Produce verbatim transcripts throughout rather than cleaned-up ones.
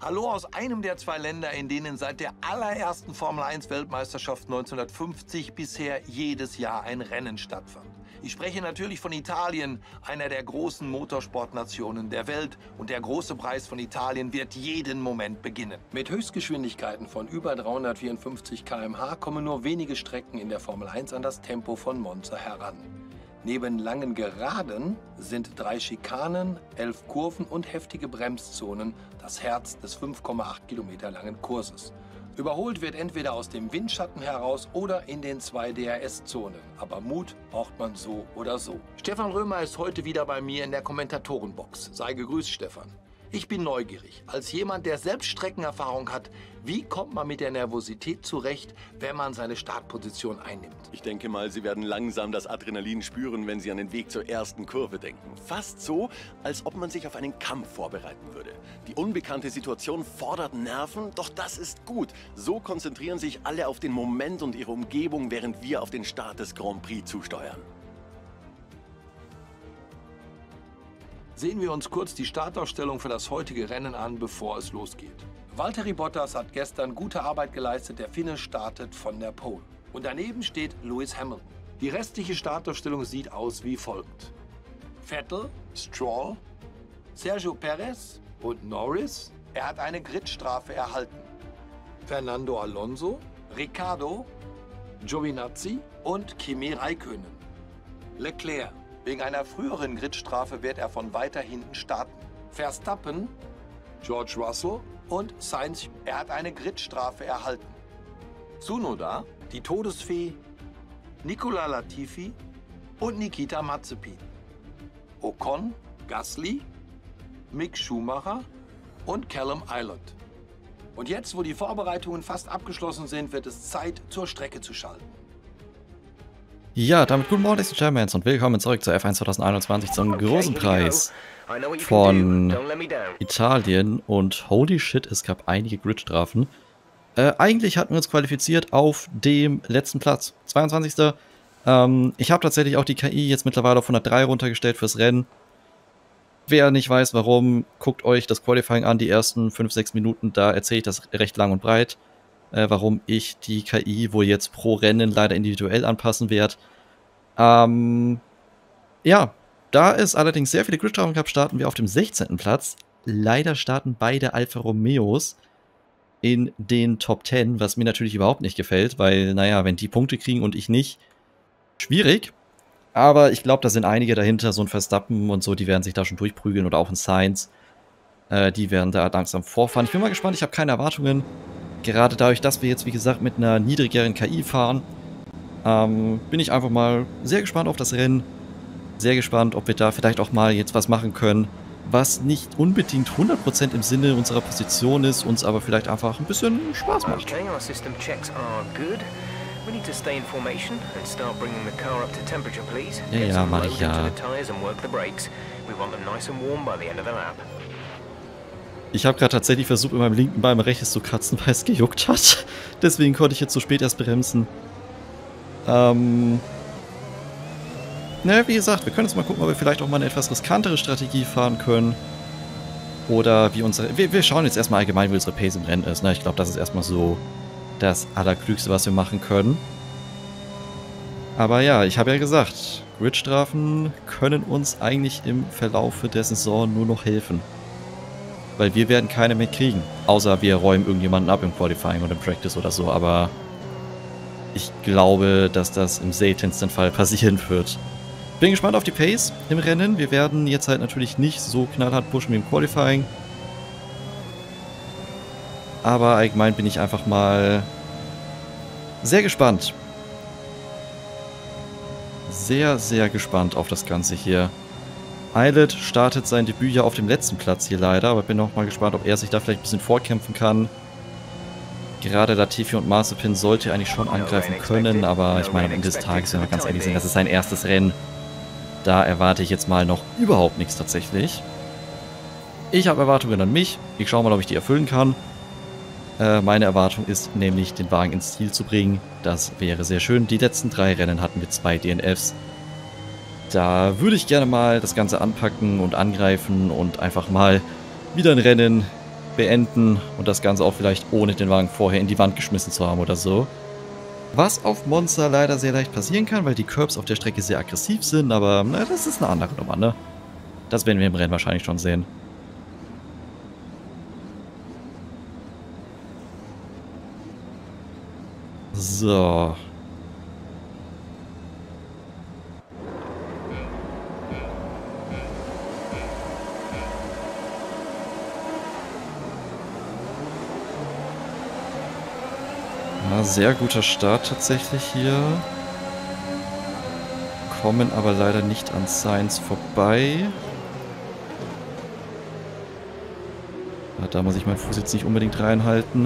Hallo aus einem der zwei Länder, in denen seit der allerersten Formel eins Weltmeisterschaft neunzehnhundertfünfzig bisher jedes Jahr ein Rennen stattfand. Ich spreche natürlich von Italien, einer der großen Motorsportnationen der Welt. Und der große Preis von Italien wird jeden Moment beginnen. Mit Höchstgeschwindigkeiten von über dreihundertvierundfünfzig Kilometer pro Stunde kommen nur wenige Strecken in der Formel eins an das Tempo von Monza heran. Neben langen Geraden sind drei Schikanen, elf Kurven und heftige Bremszonen das Herz des fünf Komma acht Kilometer langen Kurses. Überholt wird entweder aus dem Windschatten heraus oder in den zwei D R S-Zonen. Aber Mut braucht man so oder so. Stefan Römer ist heute wieder bei mir in der Kommentatorenbox. Sei gegrüßt, Stefan. Ich bin neugierig. Als jemand, der selbst Streckenerfahrung hat, wie kommt man mit der Nervosität zurecht, wenn man seine Startposition einnimmt? Ich denke mal, Sie werden langsam das Adrenalin spüren, wenn Sie an den Weg zur ersten Kurve denken. Fast so, als ob man sich auf einen Kampf vorbereiten würde. Die unbekannte Situation fordert Nerven, doch das ist gut. So konzentrieren sich alle auf den Moment und ihre Umgebung, während wir auf den Start des Grand Prix zusteuern. Sehen wir uns kurz die Startaufstellung für das heutige Rennen an, bevor es losgeht. Valtteri Bottas hat gestern gute Arbeit geleistet, der Finne startet von der Pole. Und daneben steht Lewis Hamilton. Die restliche Startaufstellung sieht aus wie folgt. Vettel, Stroll, Sergio Perez und Norris. Er hat eine Gridstrafe erhalten. Fernando Alonso, Ricciardo, Giovinazzi und Kimi Räikkönen. Leclerc. Wegen einer früheren Gridstrafe wird er von weiter hinten starten. Verstappen, George Russell und Sainz. Er hat eine Gridstrafe erhalten. Tsunoda, die Todesfee, Nicolas Latifi und Nikita Mazepin. Ocon, Gasly, Mick Schumacher und Callum Ilott. Und jetzt, wo die Vorbereitungen fast abgeschlossen sind, wird es Zeit, zur Strecke zu schalten. Ja, damit guten Morgen, Ladies and Gentlemen, und willkommen zurück zur F eins zweitausendeinundzwanzig zum großen Preis von Italien. Und holy shit, es gab einige Gridstrafen. Äh, eigentlich hatten wir uns qualifiziert auf dem letzten Platz, zweiundzwanzigster Ähm, ich habe tatsächlich auch die K I jetzt mittlerweile auf hundertdrei runtergestellt fürs Rennen. Wer nicht weiß, warum, guckt euch das Qualifying an, die ersten fünf, sechs Minuten, da erzähle ich das recht lang und breit. Äh, warum ich die K I wohl jetzt pro Rennen leider individuell anpassen werde. Ähm, ja, da es allerdings sehr viele Gridstrafen gab, starten wir auf dem sechzehnten Platz. Leider starten beide Alfa Romeos in den Top zehn, was mir natürlich überhaupt nicht gefällt, weil, naja, wenn die Punkte kriegen und ich nicht, schwierig. Aber ich glaube, da sind einige dahinter, so ein Verstappen und so, die werden sich da schon durchprügeln oder auch ein Sainz. Äh, die werden da langsam vorfahren. Ich bin mal gespannt, ich habe keine Erwartungen. Gerade dadurch, dass wir jetzt, wie gesagt, mit einer niedrigeren K I fahren, ähm, bin ich einfach mal sehr gespannt auf das Rennen. Sehr gespannt, ob wir da vielleicht auch mal jetzt was machen können, was nicht unbedingt hundert Prozent im Sinne unserer Position ist, uns aber vielleicht einfach ein bisschen Spaß macht. Okay, our system checks are good. We need to stay in formation and start bringing the car up to temperature, please. Ja, ja, mach ich ja. Ich habe gerade tatsächlich versucht, mit meinem linken Bein mein rechtes zu kratzen, weil es gejuckt hat. Deswegen konnte ich jetzt so spät erst bremsen. Ähm... Naja, wie gesagt, wir können jetzt mal gucken, ob wir vielleicht auch mal eine etwas riskantere Strategie fahren können. Oder wie unsere... Wir, wir schauen jetzt erstmal allgemein, wie unsere Pace im Rennen ist. Ne? Ich glaube, das ist erstmal so das Allerklügste, was wir machen können. Aber ja, ich habe ja gesagt, Gridstrafen können uns eigentlich im Verlaufe der Saison nur noch helfen. Weil wir werden keine mehr kriegen. Außer wir räumen irgendjemanden ab im Qualifying oder im Practice oder so. Aber ich glaube, dass das im seltensten Fall passieren wird. Bin gespannt auf die Pace im Rennen. Wir werden jetzt halt natürlich nicht so knallhart pushen wie im Qualifying. Aber allgemein bin ich einfach mal sehr gespannt. Sehr, sehr gespannt auf das Ganze hier. Ilott startet sein Debüt ja auf dem letzten Platz hier leider, aber bin auch mal gespannt, ob er sich da vielleicht ein bisschen vorkämpfen kann. Gerade Latifi und Mazepin sollte eigentlich schon angreifen können, aber ich meine, am Ende des Tages, wenn wir ganz ehrlich sind, das ist sein erstes Rennen. Da erwarte ich jetzt mal noch überhaupt nichts tatsächlich. Ich habe Erwartungen an mich. Ich schaue mal, ob ich die erfüllen kann. Äh, meine Erwartung ist nämlich, den Wagen ins Ziel zu bringen. Das wäre sehr schön. Die letzten drei Rennen hatten wir zwei D N Fs. Da würde ich gerne mal das Ganze anpacken und angreifen und einfach mal wieder ein Rennen beenden und das Ganze auch vielleicht ohne den Wagen vorher in die Wand geschmissen zu haben oder so. Was auf Monza leider sehr leicht passieren kann, weil die Curbs auf der Strecke sehr aggressiv sind, aber na, das ist eine andere Nummer, ne? Das werden wir im Rennen wahrscheinlich schon sehen. So. Ja, sehr guter Start tatsächlich hier. Kommen aber leider nicht an Sainz vorbei. Ja, da muss ich meinen Fuß jetzt nicht unbedingt reinhalten.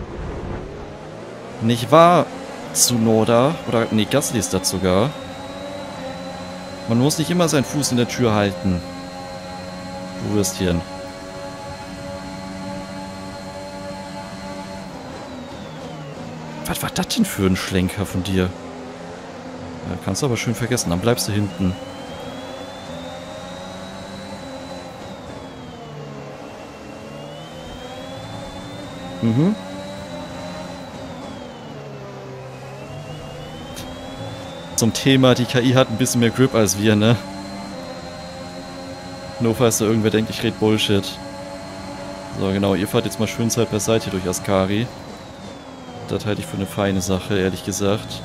Nicht wahr, Tsunoda? Oder, nee, Gasly ist das sogar. Man muss nicht immer seinen Fuß in der Tür halten. Du Würstchen. Was war das denn für ein Schlenker von dir? Ja, kannst du aber schön vergessen, dann bleibst du hinten. Mhm. Zum Thema, die K I hat ein bisschen mehr Grip als wir, ne? Nur falls da irgendwer denkt, ich rede Bullshit. So, genau, ihr fahrt jetzt mal schön Zeit beiseite durch Ascari. Das halte ich für eine feine Sache, ehrlich gesagt.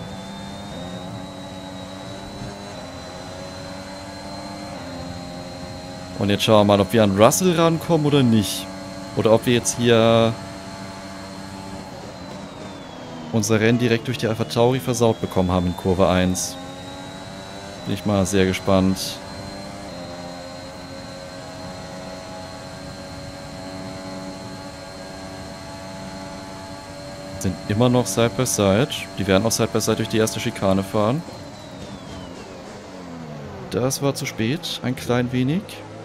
Und jetzt schauen wir mal, ob wir an Russell rankommen oder nicht. Oder ob wir jetzt hier unser Rennen direkt durch die AlphaTauri versaut bekommen haben in Kurve eins. Bin ich mal sehr gespannt. Sind immer noch Side by Side. Die werden auch Side by Side durch die erste Schikane fahren. Das war zu spät, ein klein wenig.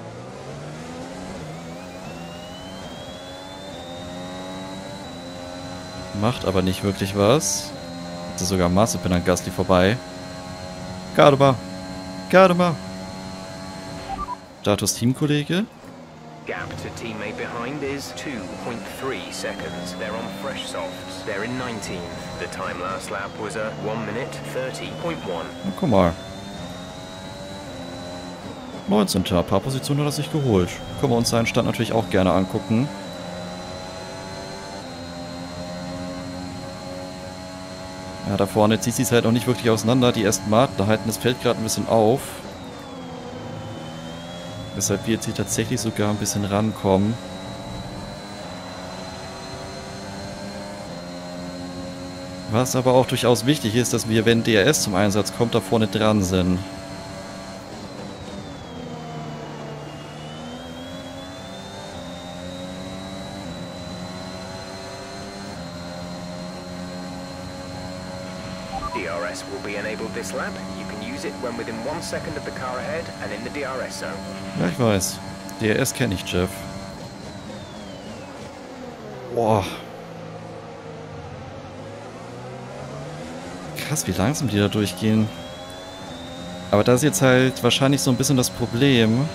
Macht aber nicht wirklich was. Jetzt ist sogar Mazepin an Gasly vorbei. Gardema. Gardema. Status Teamkollege. Gap to teammate behind is two point three seconds. They're on fresh softs. They're in nineteenth. The time last lap was a one minute thirty point one. Na, guck mal. neunzehnter Paar Positionen hat er sich geholt. Können wir uns seinen Stand natürlich auch gerne angucken. Ja, da vorne zieht sich es halt noch nicht wirklich auseinander. Die ersten Marten halten das Feld gerade ein bisschen auf. Weshalb wir jetzt hier tatsächlich sogar ein bisschen rankommen. Was aber auch durchaus wichtig ist, dass wir, wenn D R S zum Einsatz kommt, da vorne dran sind. D R S will be enabled this lap. You can use it when within one second of the car ahead and in the D R S zone. Ja, ich weiß. D R S kenne ich, Jeff. Boah. Krass, wie langsam die da durchgehen. Aber das ist jetzt halt wahrscheinlich so ein bisschen das Problem.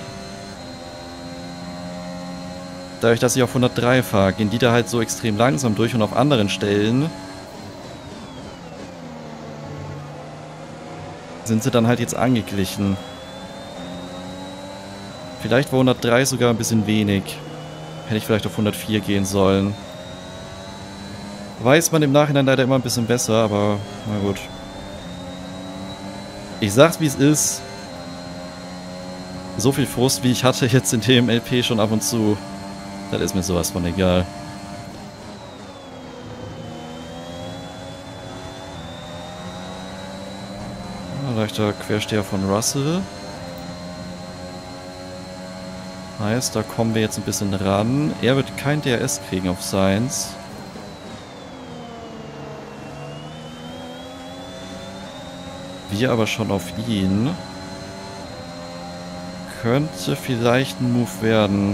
Dadurch, dass ich auf hundertdrei fahre, gehen die da halt so extrem langsam durch und auf anderen Stellen sind sie dann halt jetzt angeglichen. Vielleicht war hundertdrei sogar ein bisschen wenig. Hätte ich vielleicht auf hundertvier gehen sollen. Weiß man im Nachhinein leider immer ein bisschen besser, aber na gut. Ich sag's wie es ist. So viel Frust, wie ich hatte jetzt in T M L P schon ab und zu. Das ist mir sowas von egal. Leichter Quersteher von Russell. Heißt, da kommen wir jetzt ein bisschen ran. Er wird kein D R S kriegen auf Sainz. Wir aber schon auf ihn. Könnte vielleicht ein Move werden.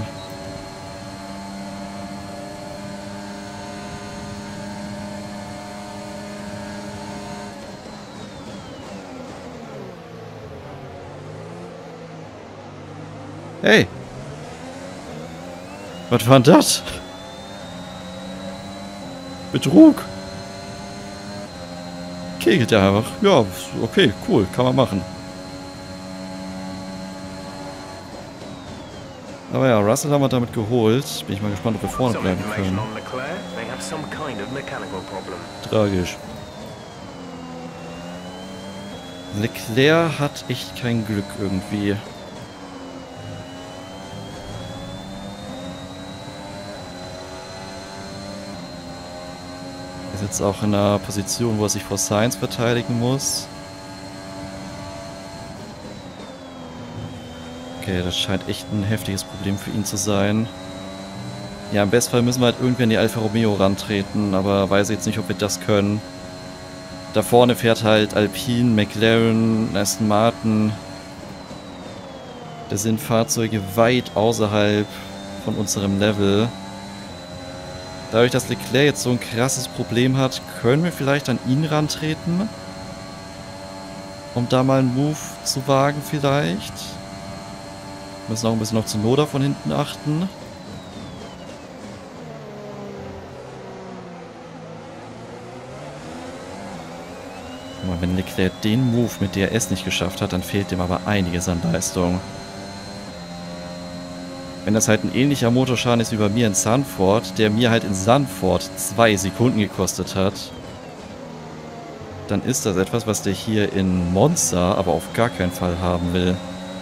Hey! Was war denn das? Betrug. Kegelt ja einfach. Ja, okay, cool, kann man machen. Aber ja, Russell haben wir damit geholt. Bin ich mal gespannt, ob wir vorne bleiben können. Tragisch. Leclerc hat echt kein Glück irgendwie. Er ist jetzt auch in einer Position, wo er sich vor Sainz verteidigen muss. Okay, das scheint echt ein heftiges Problem für ihn zu sein. Ja, im Bestfall müssen wir halt irgendwie an die Alfa Romeo rantreten, aber weiß jetzt nicht, ob wir das können. Da vorne fährt halt Alpine, McLaren, Aston Martin. Das sind Fahrzeuge weit außerhalb von unserem Level. Dadurch, dass Leclerc jetzt so ein krasses Problem hat, können wir vielleicht an ihn rantreten. Um da mal einen Move zu wagen vielleicht. Müssen auch ein bisschen auf Tsunoda von hinten achten. Wenn Leclerc den Move mit D R S nicht geschafft hat, dann fehlt ihm aber einiges an Leistung. Wenn das halt ein ähnlicher Motorschaden ist wie bei mir in Zandvoort, der mir halt in Zandvoort zwei Sekunden gekostet hat, dann ist das etwas, was der hier in Monza aber auf gar keinen Fall haben will.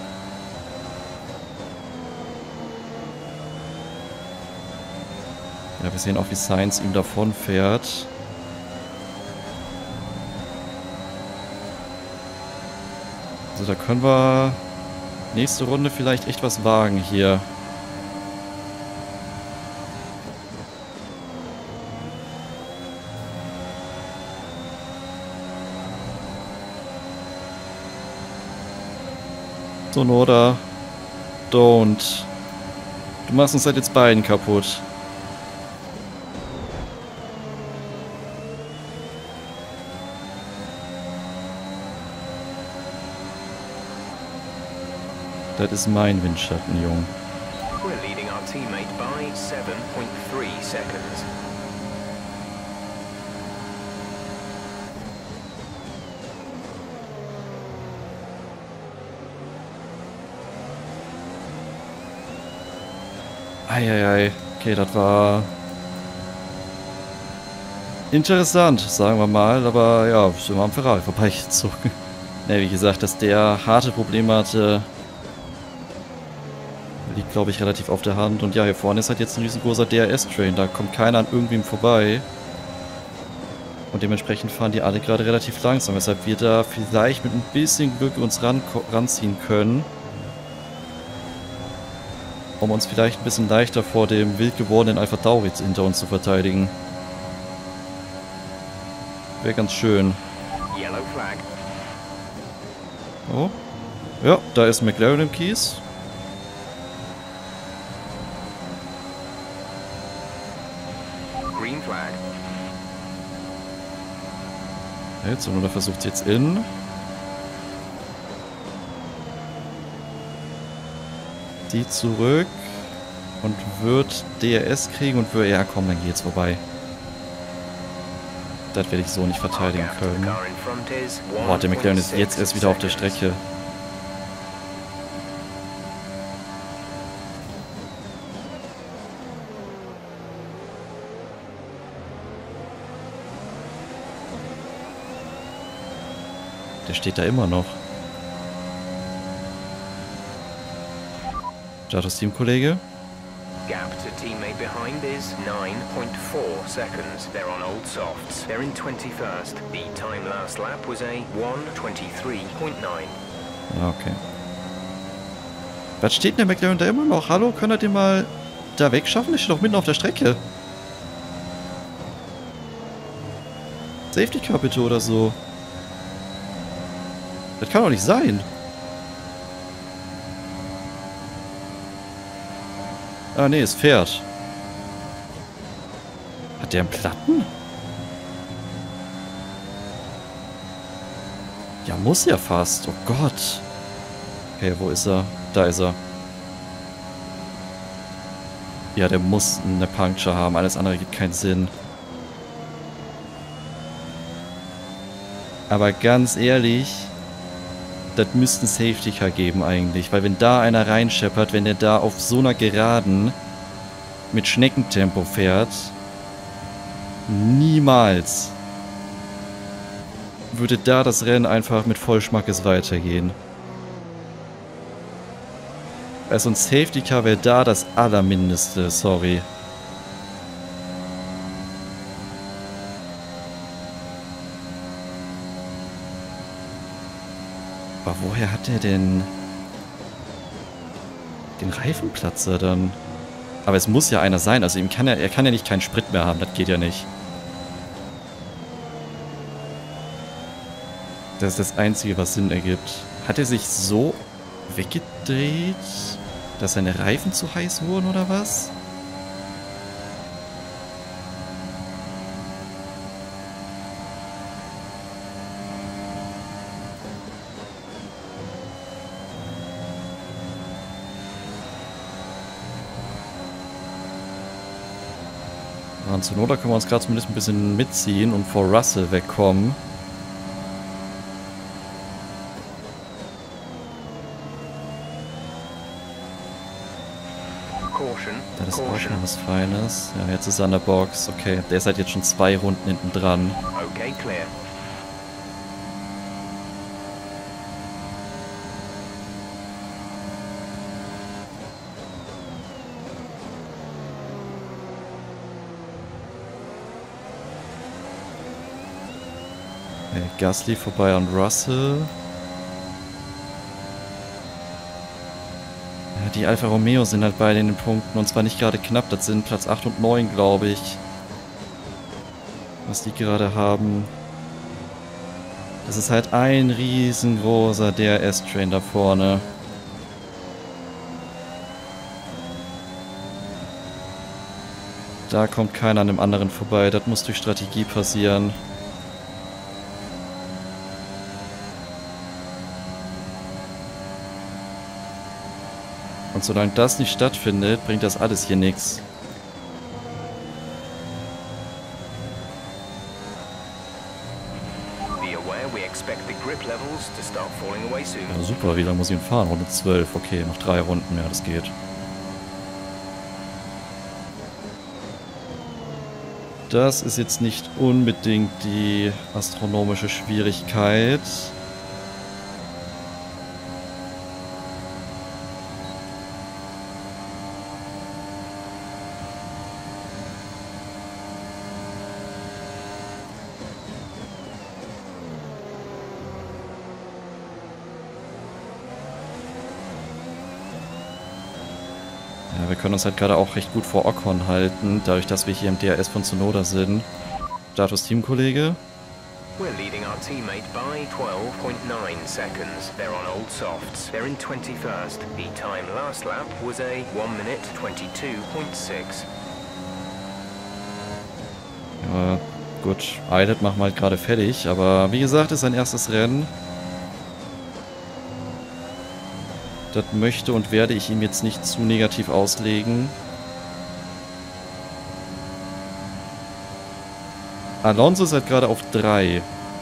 Ja, wir sehen auch, wie Sainz ihm davon fährt. Also da können wir nächste Runde vielleicht echt was wagen hier. Tsunoda, don't. Du machst uns halt jetzt beiden kaputt. Das ist mein Windschatten, Jung. We're leading our teammate by seven point three seconds. Eieiei. Okay, das war interessant, sagen wir mal. Aber ja, sind wir am Ferrari vorbeigezogen. Ne, wie gesagt, dass der harte Probleme hatte, liegt, glaube ich, relativ auf der Hand. Und ja, hier vorne ist halt jetzt ein riesengroßer D R S-Train. Da kommt keiner an irgendwem vorbei. Und dementsprechend fahren die alle gerade relativ langsam. Weshalb wir da vielleicht mit ein bisschen Glück uns ran, ranziehen können. Um uns vielleicht ein bisschen leichter vor dem wild gewordenen Alpha Tauri hinter uns zu verteidigen. Wäre ganz schön. Oh. Ja, da ist McLaren im Kies. Jetzt, oder versucht es jetzt in. Die zurück. Und wird D R S kriegen und wird. Ja, komm, dann geht's vorbei. Das werde ich so nicht verteidigen können. Boah, der McLaren ist jetzt erst wieder auf der Strecke. Der steht da immer noch. Status Teamkollege. Gap to teammate behind is nine point four seconds. They're on old softs. They're in twenty-first. The time last lap was a one twenty-three point nine. Okay. Was steht denn der McLaren da immer noch? Hallo, könnt ihr den mal da wegschaffen? Der steht doch mitten auf der Strecke. Safety Car bitte oder so. Das kann doch nicht sein. Ah, nee, es fährt. Hat der einen Platten? Ja, muss ja fast. Oh Gott. Okay, wo ist er? Da ist er. Ja, der muss eine Puncture haben. Alles andere gibt keinen Sinn. Aber ganz ehrlich, das müsste ein Safety Car geben eigentlich. Weil wenn da einer reinscheppert, wenn der da auf so einer Geraden mit Schneckentempo fährt, niemals würde da das Rennen einfach mit Vollschmackes weitergehen. Also ein Safety Car wäre da das Allermindeste, sorry. Aber woher hat er denn den Reifenplatzer dann? Aber es muss ja einer sein, also ihm kann er, er kann ja nicht keinen Sprit mehr haben, das geht ja nicht. Das ist das Einzige, was Sinn ergibt. Hat er sich so weggedreht, dass seine Reifen zu heiß wurden oder was? Ja, zur Not können wir uns gerade zumindest ein bisschen mitziehen und vor Russell wegkommen. Das ist auch schon was Feines. Ja, jetzt ist er an der Box. Okay, der ist halt jetzt schon zwei Runden hinten dran. Okay, clear. Okay, Gasly vorbei an Russell. Ja, die Alfa Romeo sind halt beide in den Punkten und zwar nicht gerade knapp. Das sind Platz acht und neun, glaube ich. Was die gerade haben. Das ist halt ein riesengroßer D R S-Train da vorne. Da kommt keiner an dem anderen vorbei. Das muss durch Strategie passieren. Und solange das nicht stattfindet, bringt das alles hier nichts. Ja, super, wie lange muss ich ihn fahren? Runde zwölf, okay, noch drei Runden, ja, das geht. Das ist jetzt nicht unbedingt die astronomische Schwierigkeit. Ja, wir können uns halt gerade auch recht gut vor Ocon halten, dadurch, dass wir hier im D R S von Tsunoda sind. Status Teamkollege. We're leading our teammate by twelve point nine seconds. They're on old softs. They're in twenty-first. The time last lap was a one minute twenty-two point six. Ja, gut. Eilert machen wir halt gerade fertig, aber wie gesagt, ist sein erstes Rennen. Das möchte und werde ich ihm jetzt nicht zu negativ auslegen. Alonso ist halt gerade auf drei.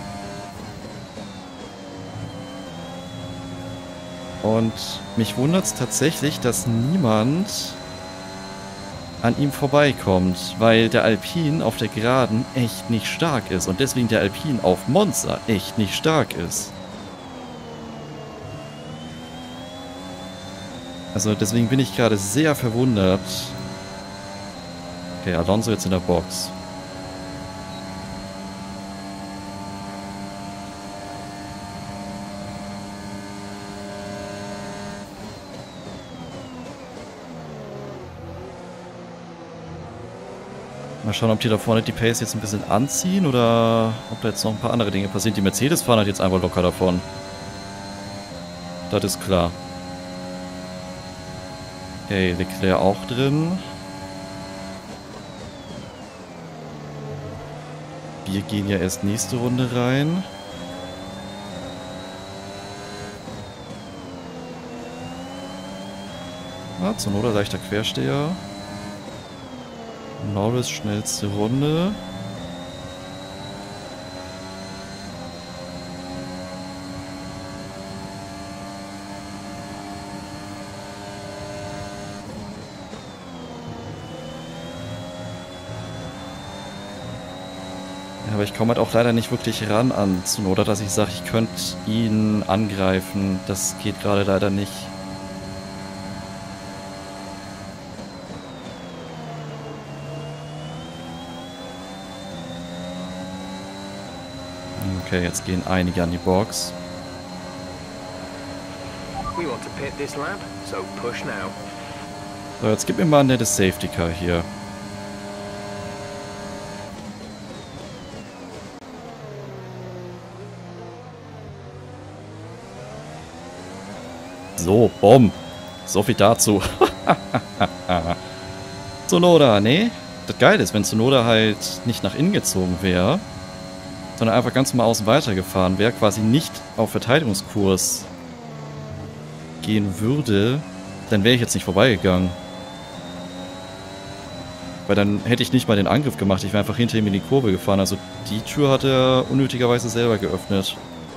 Und mich wundert es tatsächlich, dass niemand an ihm vorbeikommt, weil der Alpine auf der Geraden echt nicht stark ist und deswegen der Alpine auf Monza echt nicht stark ist. Also deswegen bin ich gerade sehr verwundert. Okay, Alonso jetzt in der Box. Mal schauen, ob die da vorne die Pace jetzt ein bisschen anziehen oder ob da jetzt noch ein paar andere Dinge passieren. Die Mercedes fahren halt jetzt einfach locker davon. Das ist klar. Okay, Leclerc auch drin. Wir gehen ja erst nächste Runde rein. Ah, Tsunoda leichter Quersteher. Norris schnellste Runde. Aber ich komme halt auch leider nicht wirklich ran an Tsunoda, dass ich sage, ich könnte ihn angreifen. Das geht gerade leider nicht. Okay, jetzt gehen einige an die Box. We want to pit this lap, so push now. So, jetzt gib mir mal ein nettes Safety Car hier. So, bumm. So viel dazu. Tsunoda, nee. Das Geile ist, wenn Tsunoda halt nicht nach innen gezogen wäre, sondern einfach ganz normal außen weitergefahren wäre, quasi nicht auf Verteidigungskurs gehen würde, dann wäre ich jetzt nicht vorbeigegangen. Weil dann hätte ich nicht mal den Angriff gemacht, ich wäre einfach hinter ihm in die Kurve gefahren. Also die Tür hat er unnötigerweise selber geöffnet.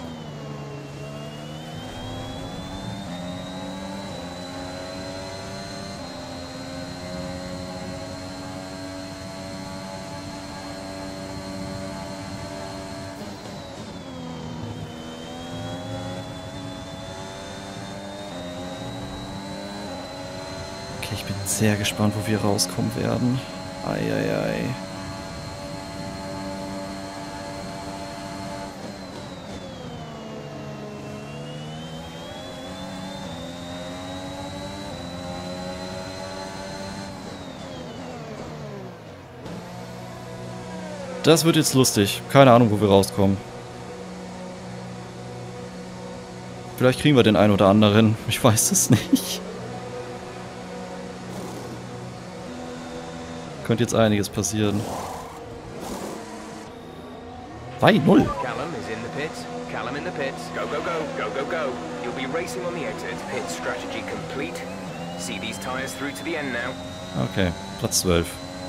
Okay, ich bin sehr gespannt, wo wir rauskommen werden. Eieiei. Das wird jetzt lustig. Keine Ahnung, wo wir rauskommen. Vielleicht kriegen wir den einen oder anderen. Ich weiß es nicht. Könnte jetzt einiges passieren. Zwei null. Callum is in the pits. Callum in the pits. Go, go, go, go, go, go. You'll be racing on the exit. Pit strategy complete. See these tires through to the end now. Okay, Platz zwölf.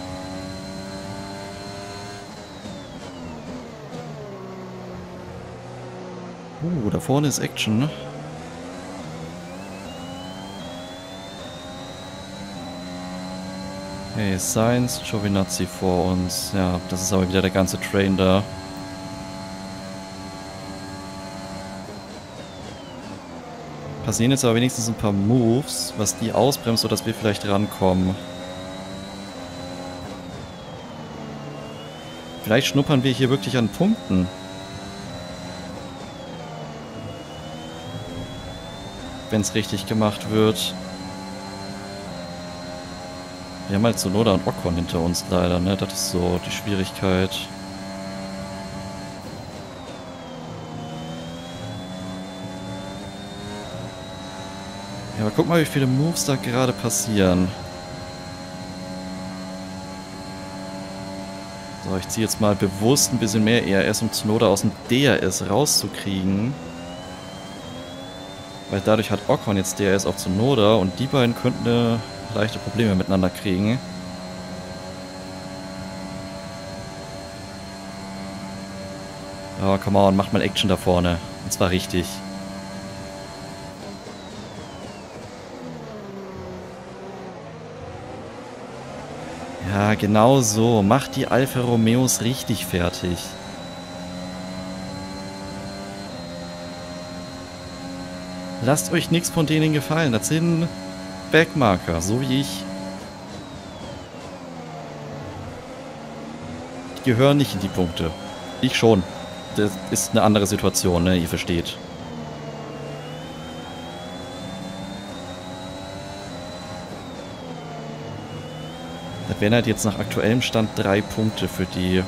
Uh, da vorne ist Action, ne? Okay, Sainz, Giovinazzi vor uns. Ja, das ist aber wieder der ganze Train da. Passieren jetzt aber wenigstens ein paar Moves, was die ausbremst, sodass wir vielleicht rankommen. Vielleicht schnuppern wir hier wirklich an Punkten. Wenn es richtig gemacht wird. Wir haben halt Tsunoda und Ocon hinter uns leider, ne? Das ist so die Schwierigkeit. Ja, aber guck mal, wie viele Moves da gerade passieren. So, ich ziehe jetzt mal bewusst ein bisschen mehr E R S, um Tsunoda aus dem D R S rauszukriegen. Weil dadurch hat Ocon jetzt D R S auf Tsunoda und die beiden könnten eine leichte Probleme miteinander kriegen. Oh, come on, macht mal Action da vorne. Und zwar richtig. Ja, genau so. Macht die Alfa Romeos richtig fertig. Lasst euch nichts von denen gefallen. Das sind Backmarker, so wie ich. Die gehören nicht in die Punkte. Ich schon. Das ist eine andere Situation, ne? Ihr versteht. Das wären halt jetzt nach aktuellem Stand drei Punkte für die.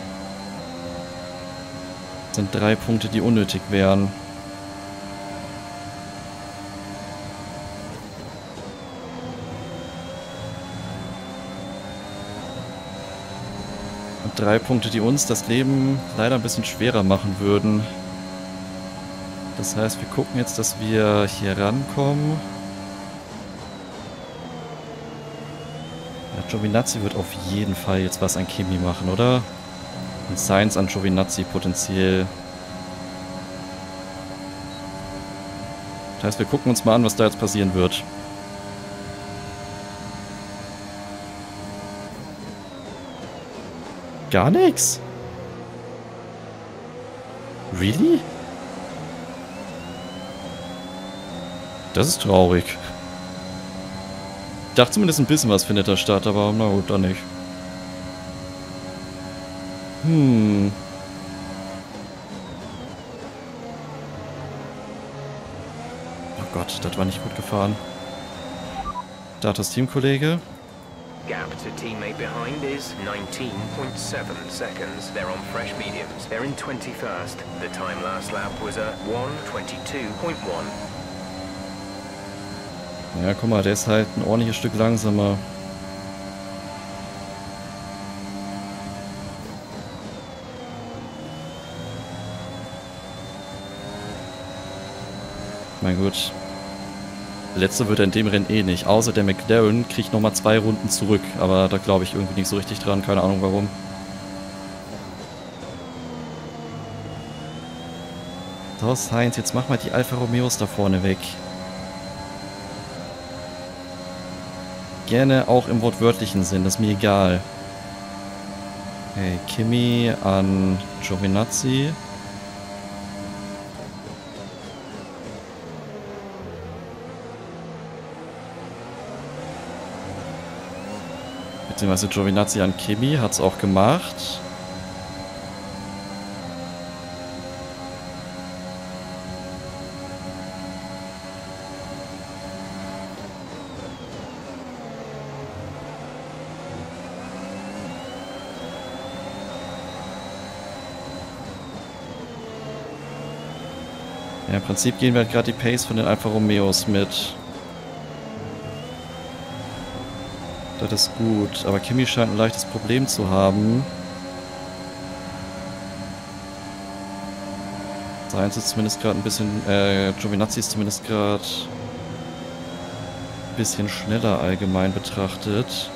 Das sind drei Punkte, die unnötig wären. Drei Punkte, die uns das Leben leider ein bisschen schwerer machen würden. Das heißt, wir gucken jetzt, dass wir hier rankommen. Ja, Giovinazzi wird auf jeden Fall jetzt was an Kimi machen, oder? Und Sainz an Giovinazzi potenziell. Das heißt, wir gucken uns mal an, was da jetzt passieren wird. Gar nichts. Really? Das ist traurig. Ich dachte zumindest ein bisschen was findet da statt, aber na gut, dann nicht. Hm. Oh Gott, das war nicht gut gefahren. Da hat das Teamkollege. Gap to teammate behind is nineteen point seven seconds. They're on fresh mediums. They're in twenty-first. The time last lap was a one twenty-two point one. Ja, guck mal, der ist halt ein ordentliches Stück langsamer. Mein gut. Letzte wird er in dem Rennen eh nicht. Außer der McLaren kriegt nochmal zwei Runden zurück. Aber da glaube ich irgendwie nicht so richtig dran. Keine Ahnung warum. So, Sainz, jetzt mach mal die Alfa Romeos da vorne weg. Gerne auch im wortwörtlichen Sinn, das ist mir egal. Okay, Kimi an Giovinazzi. Beziehungsweise Giovinazzi an Kimi, hat's auch gemacht. Ja, im Prinzip gehen wir halt gerade die Pace von den Alfa Romeos mit. Das ist gut, aber Kimi scheint ein leichtes Problem zu haben. Sainz ist zumindest gerade ein bisschen, äh, Giovinazzi ist zumindest gerade ein bisschen schneller allgemein betrachtet.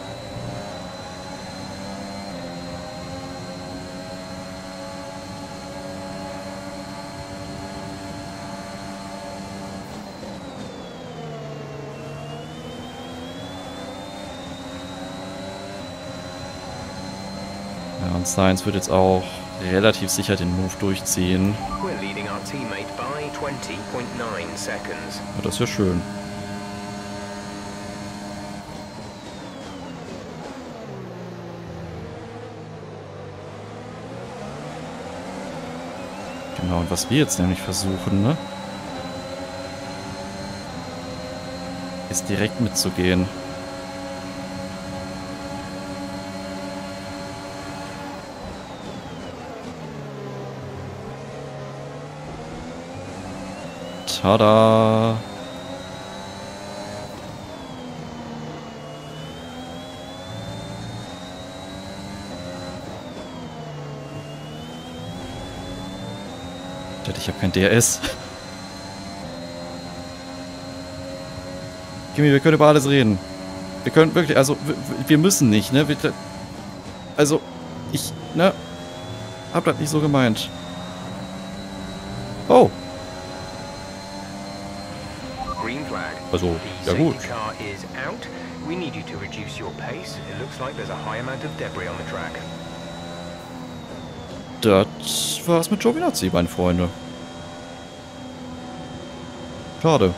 Ja, und Sainz wird jetzt auch relativ sicher den Move durchziehen. Ja, das ist ja schön. Genau, und was wir jetzt nämlich versuchen, ne, ist direkt mitzugehen. Tada! Ich habe kein D R S. Kimi, wir können über alles reden. Wir können wirklich, also, wir, wir müssen nicht, ne? Wir, also, ich, ne? Hab das nicht so gemeint. Oh! Also, ja gut. Das war's mit Giovinazzi, meine Freunde. Schade.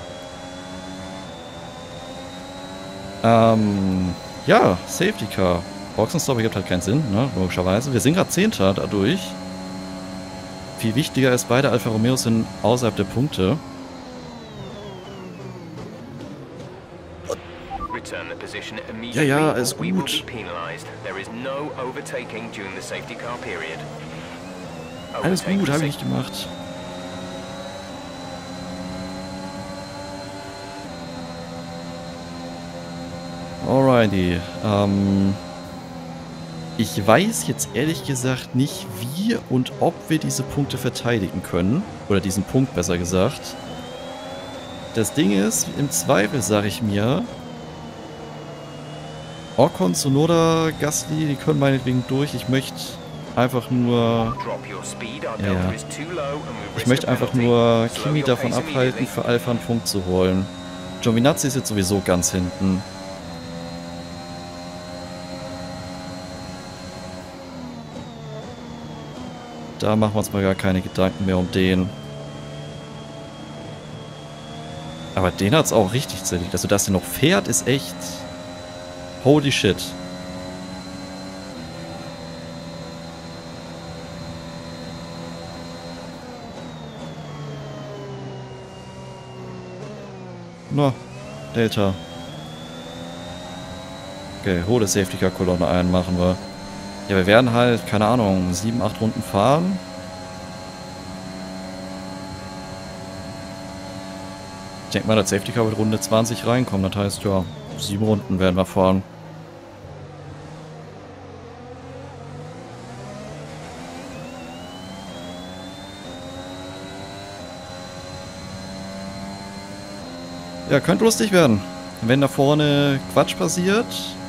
Ähm, ja, Safety Car. Boxenstopp ergibt halt keinen Sinn, ne? Logischerweise. Wir sind gerade Zehnter dadurch. Viel wichtiger ist, beide Alfa Romeos sind außerhalb der Punkte. Ja, ja, ist gut. Alles gut, habe ich nicht gemacht. Alrighty. Ähm, ich weiß jetzt ehrlich gesagt nicht, wie und ob wir diese Punkte verteidigen können. Oder diesen Punkt besser gesagt. Das Ding ist, im Zweifel sage ich mir, Ocon, Tsunoda, Gasly, die können meinetwegen durch. Ich möchte einfach nur... Ja. Ich möchte einfach nur Kimi davon abhalten, für Alpha einen Punkt zu holen. Giovinazzi ist jetzt sowieso ganz hinten. Da machen wir uns mal gar keine Gedanken mehr um den. Aber den hat es auch richtig zerlegt. Also, dass der noch fährt, ist echt... Holy shit. Na, Delta. Okay, hole Safety-Car-Kolonne ein, machen wir. Ja, wir werden halt, keine Ahnung, sieben, acht Runden fahren. Ich denke mal, das Safety-Car wird Runde zwanzig reinkommen. Das heißt, ja, sieben Runden werden wir fahren. Ja, könnte lustig werden. Wenn da vorne Quatsch passiert,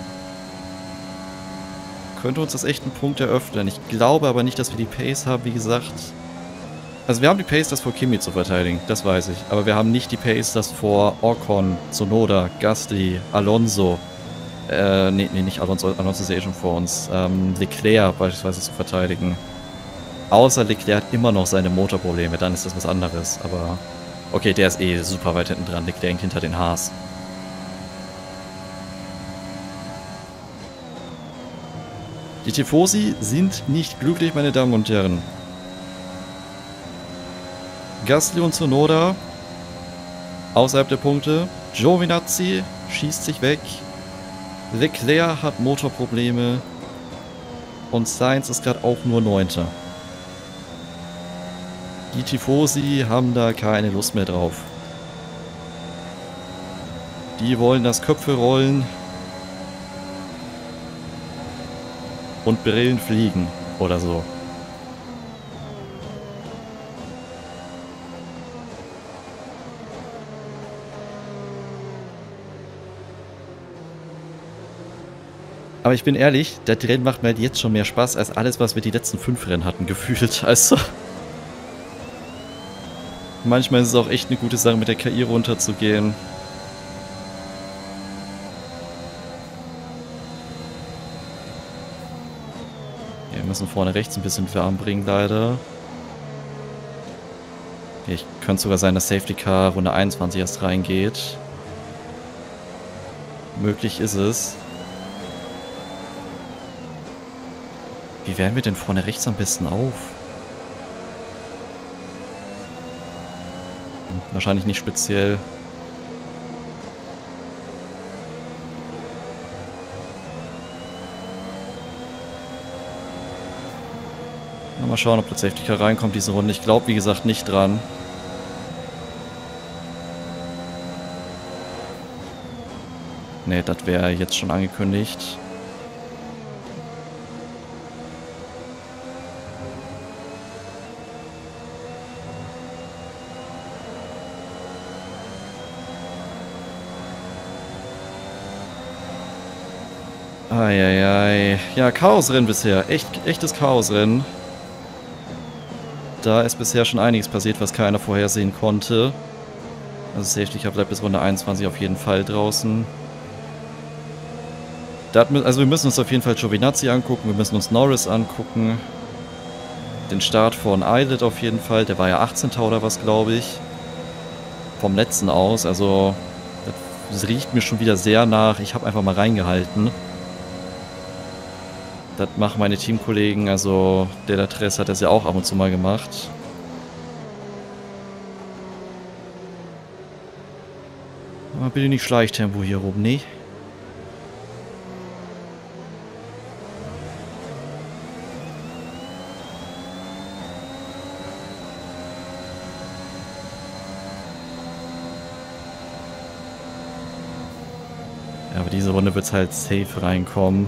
könnte uns das echt einen Punkt eröffnen. Ich glaube aber nicht, dass wir die Pace haben, wie gesagt. Also wir haben die Pace, das vor Kimi zu verteidigen, das weiß ich. Aber wir haben nicht die Pace, das vor Ocon, Tsunoda, Gasly, Alonso, äh, nee, nee, nicht Alonso, Alonso ist ja eh schon vor uns, ähm, Leclerc beispielsweise zu verteidigen. Außer Leclerc hat immer noch seine Motorprobleme, dann ist das was anderes. Aber okay, der ist eh super weit hinten dran, Leclerc hinter den Haas. Die Tifosi sind nicht glücklich, meine Damen und Herren. Gasly und Tsunoda außerhalb der Punkte. Giovinazzi schießt sich weg. Leclerc hat Motorprobleme. Und Sainz ist gerade auch nur Neunter. Die Tifosi haben da keine Lust mehr drauf. Die wollen das Köpfe rollen. Und Brillen fliegen. Oder so. Aber ich bin ehrlich, das Rennen macht mir halt jetzt schon mehr Spaß als alles, was wir die letzten fünf Rennen hatten, gefühlt. Also. Manchmal ist es auch echt eine gute Sache, mit der K I runterzugehen. Ja, wir müssen vorne rechts ein bisschen warm bringen, leider. Ich könnte sogar sein, dass Safety Car Runde einundzwanzig erst reingeht. Möglich ist es. Wie wählen wir denn vorne rechts am besten auf? Hm, wahrscheinlich nicht speziell. Mal schauen, ob der Safety Car reinkommt diese Runde. Ich glaube, wie gesagt, nicht dran. Ne, das wäre jetzt schon angekündigt. Eieiei. Ja, Chaosrennen bisher. Echt, echtes Chaosrennen. Da ist bisher schon einiges passiert, was keiner vorhersehen konnte. Also Safety Car bleibt bis Runde einundzwanzig auf jeden Fall draußen. Da, also wir müssen uns auf jeden Fall Giovinazzi angucken, wir müssen uns Norris angucken. Den Start von Eilert auf jeden Fall, der war ja achtzehnter oder was, glaube ich. Vom letzten aus, also das riecht mir schon wieder sehr nach. Ich habe einfach mal reingehalten. Das machen meine Teamkollegen, also der da Tres hat das ja auch ab und zu mal gemacht. Aber bitte nicht Schleichtempo hier oben, nee. Ja, aber diese Runde wird es halt safe reinkommen.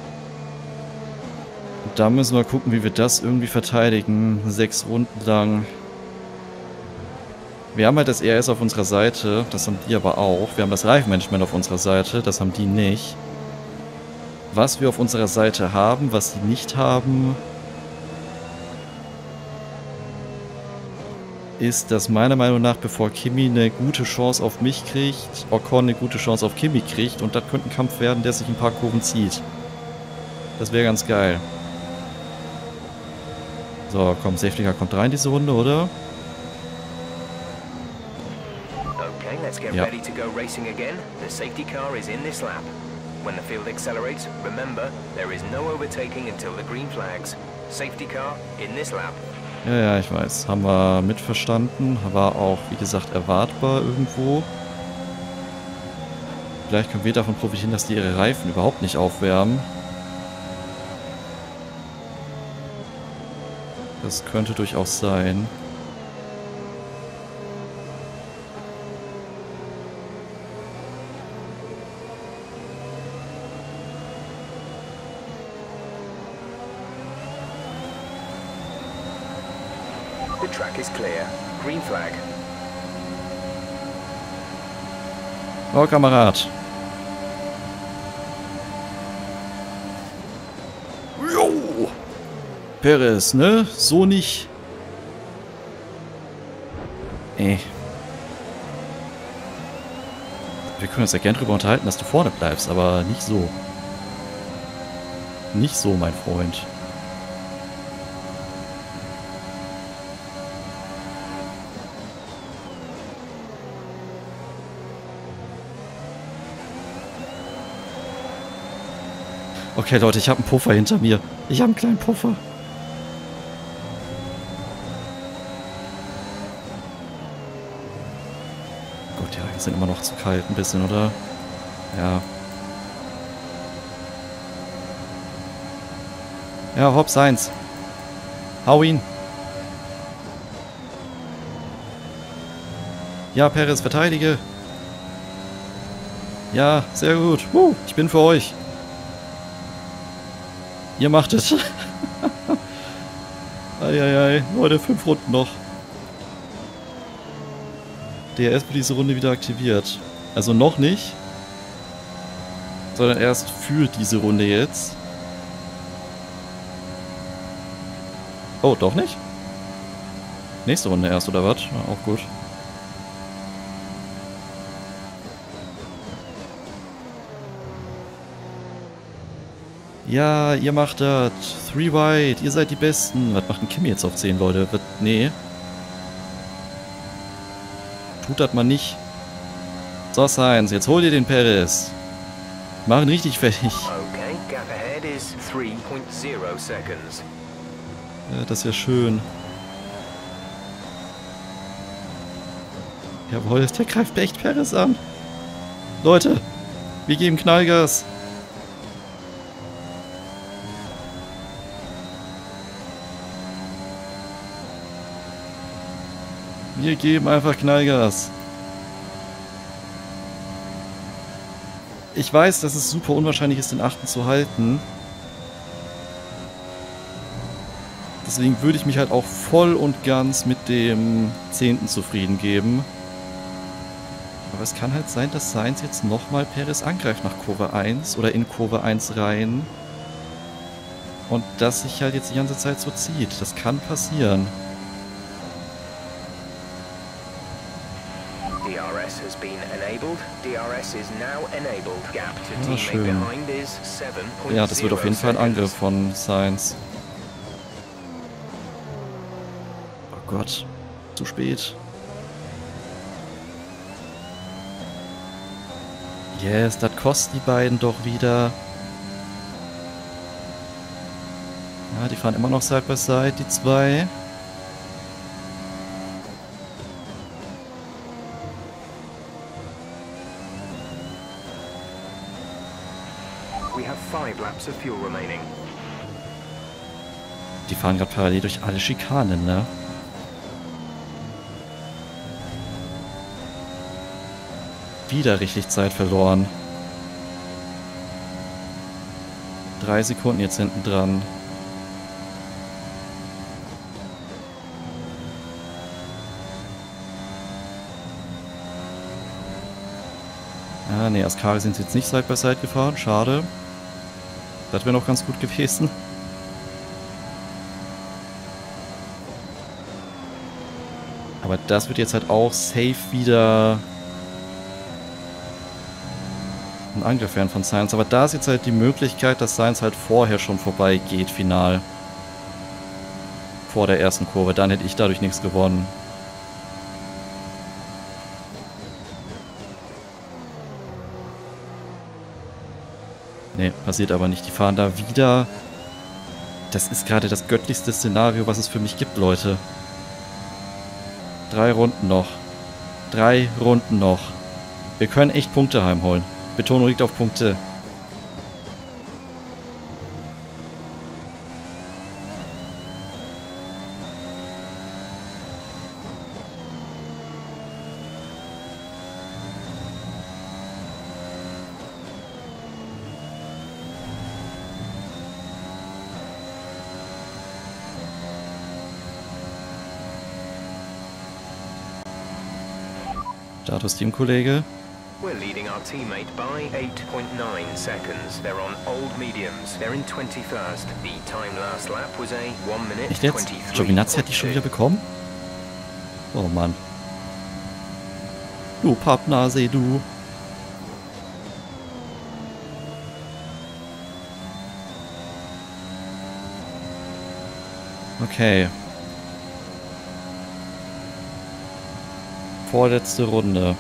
Da müssen wir gucken, wie wir das irgendwie verteidigen. Sechs Runden lang. Wir haben halt das E R S auf unserer Seite. Das haben die aber auch. Wir haben das Reifenmanagement auf unserer Seite. Das haben die nicht. Was wir auf unserer Seite haben, was sie nicht haben, ist, dass meiner Meinung nach, bevor Kimi eine gute Chance auf mich kriegt, Ocon eine gute Chance auf Kimi kriegt. Und das könnte ein Kampf werden, der sich ein paar Kurven zieht. Das wäre ganz geil. So, komm, Safety Car kommt rein diese Runde, oder? Okay, let's get Ja. ready to go racing again. The safety car is in this lap. When the field accelerates, remember, there is no overtaking until the green flags. Safety car in this lap. Ja, ja, ich weiß. Haben wir mitverstanden. War auch, wie gesagt, erwartbar irgendwo. Vielleicht können wir davon profitieren, dass die ihre Reifen überhaupt nicht aufwärmen. Das könnte durchaus sein. The track is clear. Green flag. Oh, Kamerad. Jo! Perez, ne? So nicht. Ey. Wir können uns ja gern drüber unterhalten, dass du vorne bleibst, aber nicht so. Nicht so, mein Freund. Okay, Leute, ich habe einen Puffer hinter mir. Ich habe einen kleinen Puffer. Gut, die Reifen sind immer noch zu kalt ein bisschen, oder? Ja. Ja, hopp, Sainz. Hau ihn. Ja, Perez, verteidige. Ja, sehr gut. Uh, ich bin für euch. Ihr macht es. Eieiei. Leute, fünf Runden noch. D R S wird diese Runde wieder aktiviert. Also noch nicht. Sondern erst für diese Runde jetzt. Oh, doch nicht? Nächste Runde erst, oder was? Ja, auch gut. Ja, ihr macht das. Three wide, ihr seid die Besten. Was macht ein Kimi jetzt auf zehn, Leute? Was? Nee. Tut das mal nicht. So, Sainz, jetzt hol dir den Perez. Mach ihn richtig fertig. Okay, gap ahead is three point zero seconds. Ja, das ist ja schön. Jawohl, der greift echt Perez an. Leute, wir geben Knallgas. Wir geben einfach Knallgas. Ich weiß, dass es super unwahrscheinlich ist, den achten zu halten. Deswegen würde ich mich halt auch voll und ganz mit dem zehnten zufrieden geben. Aber es kann halt sein, dass Sainz jetzt nochmal Perez angreift nach Kurve eins oder in Kurve eins rein. Und das sich halt jetzt die ganze Zeit so zieht. Das kann passieren. D R S has been enabled. D R S is now enabled. Gap to Ah, teammate schön. behind is seven point zero Ja, das wird auf jeden Fall ein Angriff von Sainz. Oh Gott, zu spät. Yes, das kostet die beiden doch wieder. Ja, die fahren immer noch Side by Side, die zwei. We have five laps of fuel remaining. Die fahren gerade parallel durch alle Schikanen, ne? Wieder richtig Zeit verloren. Drei Sekunden jetzt hinten dran. Ah, ne, Ascari sind jetzt nicht Side by Side gefahren. Schade. Das wäre noch ganz gut gewesen. Aber das wird jetzt halt auch safe wieder ein Angriff werden von Sainz. Aber da ist jetzt halt die Möglichkeit, dass Sainz halt vorher schon vorbei geht, final. vor der ersten Kurve. Dann hätte ich dadurch nichts gewonnen. Ne, passiert aber nicht. Die fahren da wieder. Das ist gerade das göttlichste Szenario, was es für mich gibt, Leute. Drei Runden noch. Drei Runden noch. Wir können echt Punkte heimholen. Betonung liegt auf Punkte. Status Teamkollege. We're leading our teammate by eight point nine seconds. They're on old mediums. They're in twenty-first. The time last lap was a one minute Echt jetzt? Giovinazzi hat die schon wieder bekommen? Oh Mann. Du Pappnase, du. Okay. Vorletzte Runde.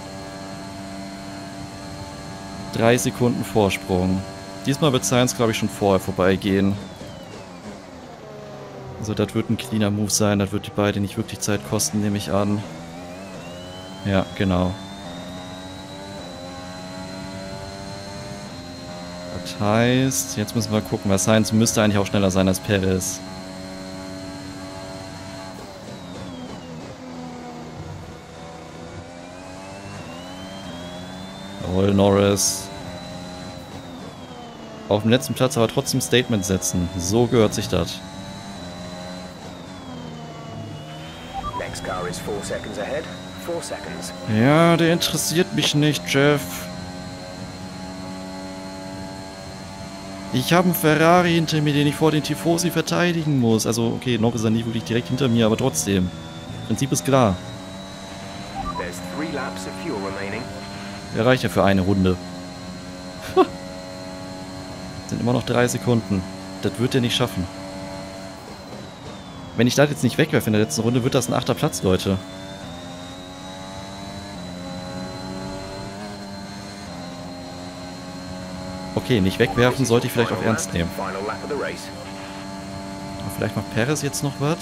Drei Sekunden Vorsprung. Diesmal wird Sainz, glaube ich, schon vorher vorbeigehen. Also das wird ein cleaner Move sein. Das wird die beiden nicht wirklich Zeit kosten, nehme ich an. Ja, genau. Das heißt, jetzt müssen wir gucken, weil Sainz müsste eigentlich auch schneller sein als Perez. Jawohl, Norris. Auf dem letzten Platz aber trotzdem Statement setzen. So gehört sich das. Ja, der interessiert mich nicht, Jeff. Ich habe einen Ferrari hinter mir, den ich vor den Tifosi verteidigen muss. Also, okay, noch ist er nicht wirklich direkt hinter mir, aber trotzdem. Prinzip ist klar. Der reicht ja für eine Runde. Sind immer noch drei Sekunden. Das wird er nicht schaffen. Wenn ich das jetzt nicht wegwerfe in der letzten Runde, wird das ein achter Platz, Leute. Okay, nicht wegwerfen sollte ich vielleicht auch ernst nehmen. Aber vielleicht macht Perez jetzt noch was.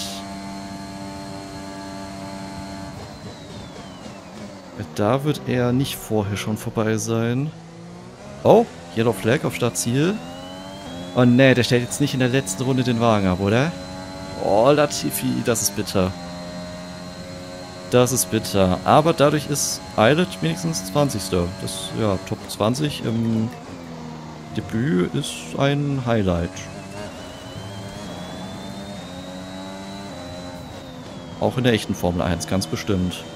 Da wird er nicht vorher schon vorbei sein. Oh, Yellow Flag auf Startziel. Oh ne, der stellt jetzt nicht in der letzten Runde den Wagen ab, oder? Oh, Latifi, das ist bitter. Das ist bitter. Aber dadurch ist Eilert wenigstens zwanzigster Das, ja, Top zwanzig im Debüt ist ein Highlight. Auch in der echten Formel eins, ganz bestimmt.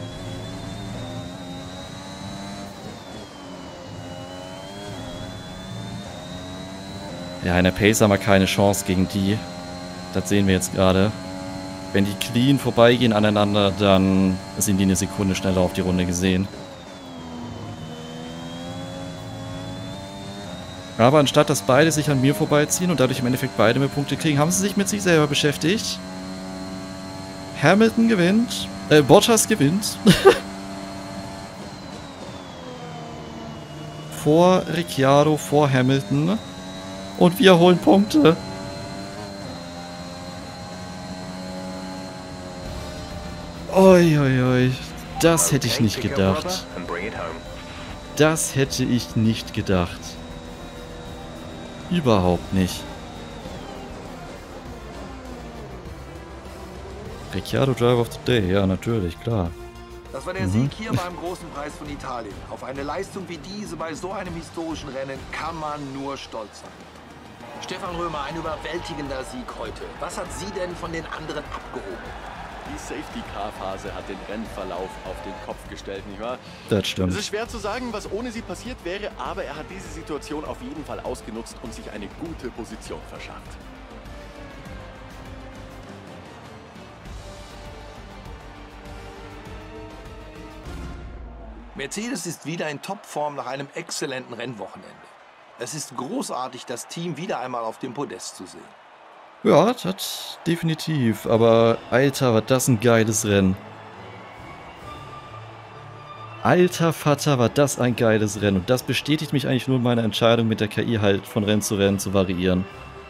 Ja, in der Pace haben wir keine Chance gegen die. Das sehen wir jetzt gerade. Wenn die clean vorbeigehen aneinander, dann sind die eine Sekunde schneller auf die Runde gesehen. Aber anstatt dass beide sich an mir vorbeiziehen und dadurch im Endeffekt beide mehr Punkte kriegen, haben sie sich mit sich selber beschäftigt. Hamilton gewinnt. Äh, Bottas gewinnt. Vor Ricciardo, vor Hamilton. Und wir holen Punkte. Oi, oi, oi. Das hätte ich nicht gedacht. Das hätte ich nicht gedacht. Überhaupt nicht. Ricciardo Driver of the Day, ja natürlich, klar. Das war der Sieg hier beim großen Preis von Italien. Auf eine Leistung wie diese bei so einem historischen Rennen kann man nur stolz sein. Stefan Römer, ein überwältigender Sieg heute. Was hat Sie denn von den anderen abgehoben? Die Safety-Car-Phase hat den Rennverlauf auf den Kopf gestellt, nicht wahr? Das stimmt. Es ist schwer zu sagen, was ohne sie passiert wäre, aber er hat diese Situation auf jeden Fall ausgenutzt und sich eine gute Position verschafft. Mercedes ist wieder in Topform nach einem exzellenten Rennwochenende. Es ist großartig, das Team wieder einmal auf dem Podest zu sehen. Ja, das definitiv. Aber Alter, war das ein geiles Rennen. Alter Vater, war das ein geiles Rennen. Und das bestätigt mich eigentlich nur in meiner Entscheidung, mit der K I halt von Rennen zu Rennen zu variieren.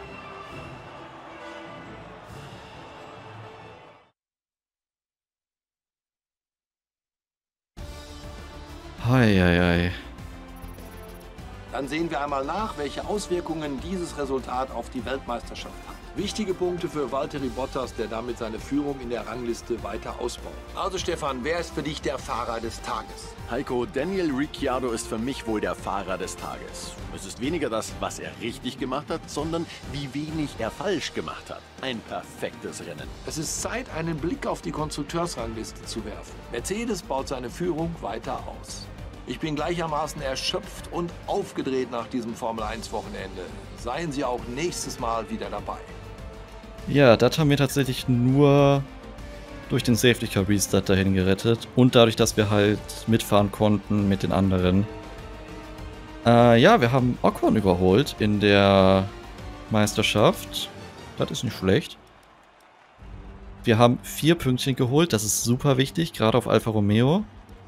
Heieiei. Dann sehen wir einmal nach, welche Auswirkungen dieses Resultat auf die Weltmeisterschaft hat. Wichtige Punkte für Valtteri Bottas, der damit seine Führung in der Rangliste weiter ausbaut. Also Stefan, wer ist für dich der Fahrer des Tages? Heiko, Daniel Ricciardo ist für mich wohl der Fahrer des Tages. Es ist weniger das, was er richtig gemacht hat, sondern wie wenig er falsch gemacht hat. Ein perfektes Rennen. Es ist Zeit, einen Blick auf die Konstrukteursrangliste zu werfen. Mercedes baut seine Führung weiter aus. Ich bin gleichermaßen erschöpft und aufgedreht nach diesem Formel eins Wochenende. Seien Sie auch nächstes Mal wieder dabei. Ja, das haben wir tatsächlich nur durch den Safety Car Restart dahin gerettet. Und dadurch, dass wir halt mitfahren konnten mit den anderen. Äh, ja, wir haben Ocon überholt in der Meisterschaft. Das ist nicht schlecht. Wir haben vier Pünktchen geholt. Das ist super wichtig, gerade auf Alfa Romeo.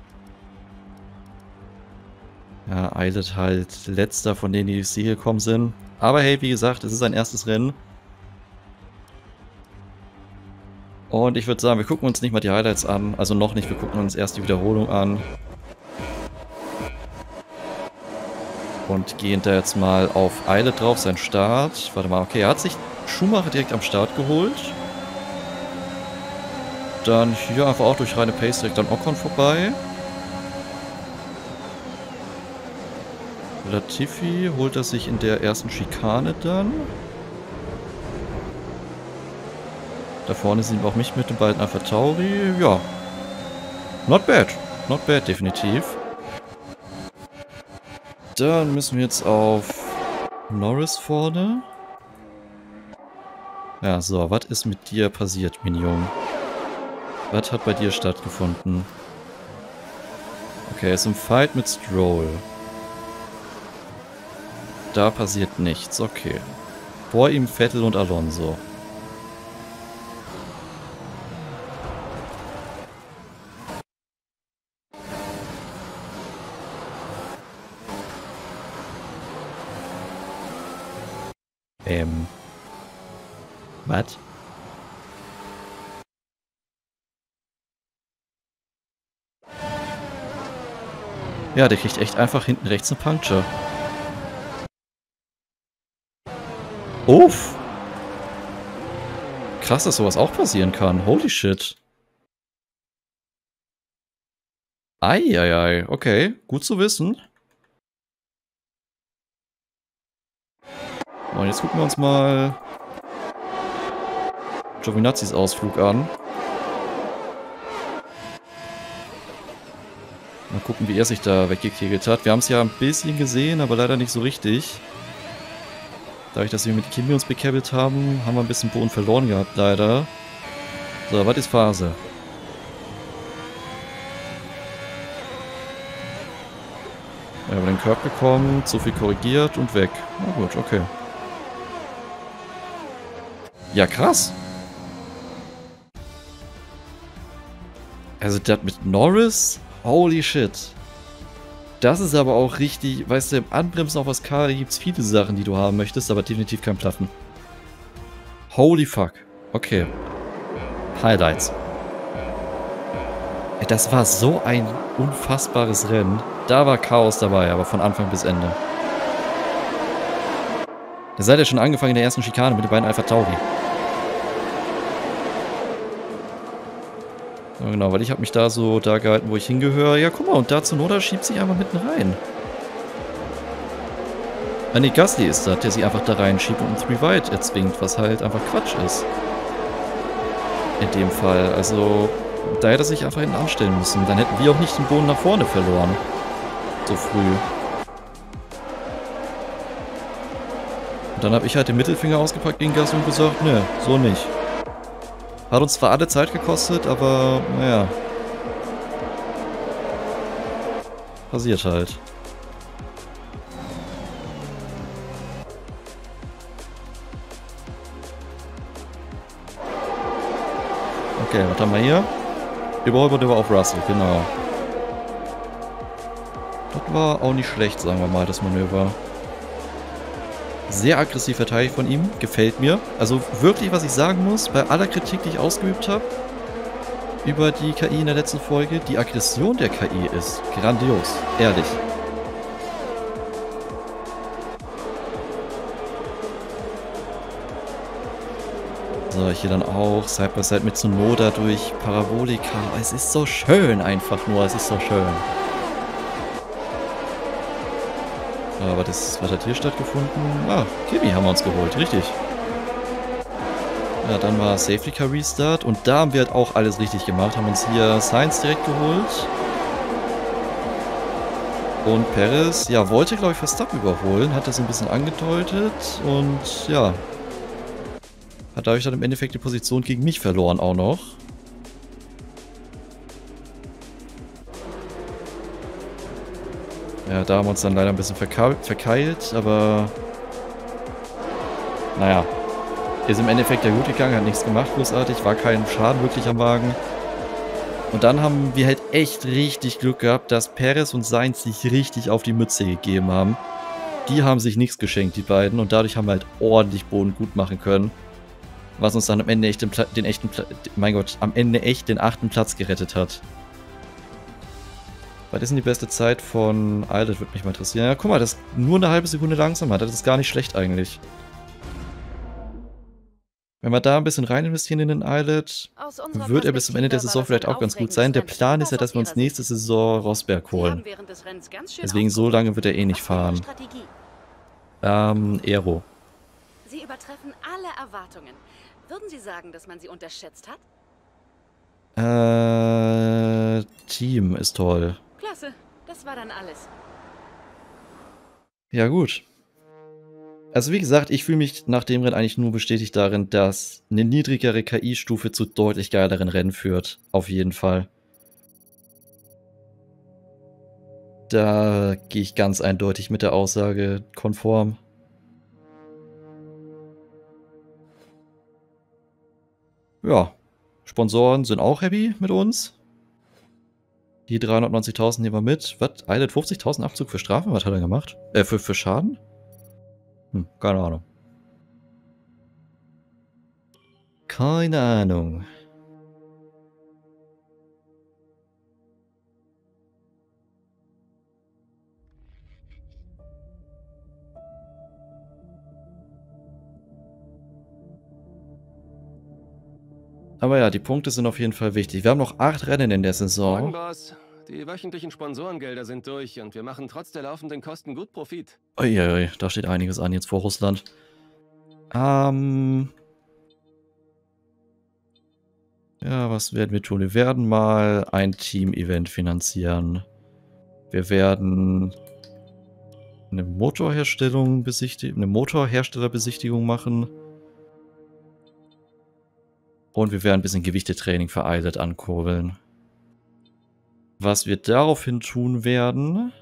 Ja, Eilert halt letzter von denen, die ins Ziel gekommen sind. Aber hey, wie gesagt, es ist ein erstes Rennen. Und ich würde sagen, wir gucken uns nicht mal die Highlights an. Also noch nicht, wir gucken uns erst die Wiederholung an. Und gehen da jetzt mal auf Eilert drauf, sein Start. Warte mal, okay, er hat sich Schumacher direkt am Start geholt. Dann hier einfach auch durch reine Pace direkt an Ocon vorbei. Latifi holt er sich in der ersten Schikane dann. Da vorne sind wir auch mich mit den beiden AlphaTauri. Ja. Not bad. Not bad, definitiv. Dann müssen wir jetzt auf Norris vorne. Ja, so. Was ist mit dir passiert, Minion? Was hat bei dir stattgefunden? Okay, er ist im Fight mit Stroll. Da passiert nichts, okay. Vor ihm Vettel und Alonso. Ähm. Was? Ja, der kriegt echt einfach hinten rechts eine Puncture. Uff. Krass, dass sowas auch passieren kann. Holy shit. Eieiei, okay. Gut zu wissen. Und jetzt gucken wir uns mal Giovinazzis Ausflug an. Mal gucken, wie er sich da weggekegelt hat. Wir haben es ja ein bisschen gesehen, aber leider nicht so richtig. Dadurch, dass wir mit Kimi uns bekäbbelt haben, haben wir ein bisschen Boden verloren gehabt, leider. So, was ist Phase? Wir haben den Curb bekommen, zu viel korrigiert und weg. Na gut, okay. Ja, krass. Also das mit Norris? Holy shit. Das ist aber auch richtig, weißt du, im Anbremsen auf Ascari gibt es viele Sachen, die du haben möchtest, aber definitiv kein Platten. Holy fuck. Okay. Highlights. Das war so ein unfassbares Rennen. Da war Chaos dabei, aber von Anfang bis Ende. Da seid ihr schon angefangen in der ersten Schikane mit den beiden AlphaTauri. Ja, genau, weil ich habe mich da so da gehalten, wo ich hingehöre. Ja, guck mal, und da zur Not schiebt sich einfach mitten rein. Ah, nee, Gasly ist das, der sie einfach da reinschiebt und einen Three-Wide erzwingt, was halt einfach Quatsch ist. In dem Fall, also, da hätte er sich einfach hinten anstellen müssen. Dann hätten wir auch nicht den Boden nach vorne verloren. So früh. Und dann habe ich halt den Mittelfinger ausgepackt gegen Gasly und gesagt, ne, so nicht. Hat uns zwar alle Zeit gekostet, aber naja. Passiert halt. Okay, was haben wir hier? Überholmanöver auf Russell, genau. Das war auch nicht schlecht, sagen wir mal, das Manöver. Sehr aggressiv verteidigt von ihm, gefällt mir. Also wirklich, was ich sagen muss, bei aller Kritik, die ich ausgeübt habe, über die K I in der letzten Folge, die Aggression der K I ist grandios, ehrlich. So, hier dann auch Side by Side mit Tsunoda durch Parabolika. Es ist so schön einfach nur, es ist so schön. Aber das, was hat hier stattgefunden? Ah, Kimi haben wir uns geholt, richtig. Ja, dann war Safety Car Restart und da haben wir halt auch alles richtig gemacht. Haben uns hier Sainz direkt geholt. Und Perez, ja, wollte, glaube ich, Verstappen überholen. Hat das so ein bisschen angedeutet und ja. Hat dadurch dann im Endeffekt die Position gegen mich verloren auch noch. Ja, da haben wir uns dann leider ein bisschen verkeilt, aber naja, ist im Endeffekt ja gut gegangen, hat nichts gemacht, großartig, war kein Schaden wirklich am Wagen. Und dann haben wir halt echt richtig Glück gehabt, dass Perez und Sainz sich richtig auf die Mütze gegeben haben. Die haben sich nichts geschenkt, die beiden, und dadurch haben wir halt ordentlich Boden gut machen können. Was uns dann am Ende echt den, Pla den echten, Pla mein Gott, am Ende echt den achten Platz gerettet hat. Was ist denn die beste Zeit von Eilert, würde mich mal interessieren. Ja, guck mal, das ist nur eine halbe Sekunde langsamer. Das ist gar nicht schlecht eigentlich. Wenn wir da ein bisschen rein investieren in den Eilert, wird er bis zum Ende der Saison vielleicht auch ganz gut sein. Der Plan ist ja, dass wir uns nächste Saison Rosberg holen. Deswegen so lange wird er eh nicht fahren. Ähm, Aero. Sie übertreffen alle Erwartungen. Würden Sie sagen, dass man sie unterschätzt hat? Äh, Team ist toll. Klasse, das war dann alles. Ja gut. Also wie gesagt, ich fühle mich nach dem Rennen eigentlich nur bestätigt darin, dass eine niedrigere K I-Stufe zu deutlich geileren Rennen führt. Auf jeden Fall. Da gehe ich ganz eindeutig mit der Aussage konform. Ja, Sponsoren sind auch happy mit uns. Die dreihundertneunzigtausend nehmen wir mit. Was? Eilert fünfzigtausend Abzug für Strafen? Was hat er gemacht? Äh, für, für Schaden? Hm, keine Ahnung. Keine Ahnung. Aber ja, die Punkte sind auf jeden Fall wichtig. Wir haben noch acht Rennen in der Saison. Morgen, Boss. Die wöchentlichen Sponsorengelder sind durch und wir machen trotz der laufenden Kosten gut Profit. Uiuiui, da steht einiges an jetzt vor Russland. Ähm... Ja, was werden wir tun? Wir werden mal ein Team-Event finanzieren. Wir werden eine Motorherstellung besichtigen, eine Motorherstellerbesichtigung machen. Und wir werden ein bisschen Gewichtetraining für Eilert ankurbeln. Was wir daraufhin tun werden,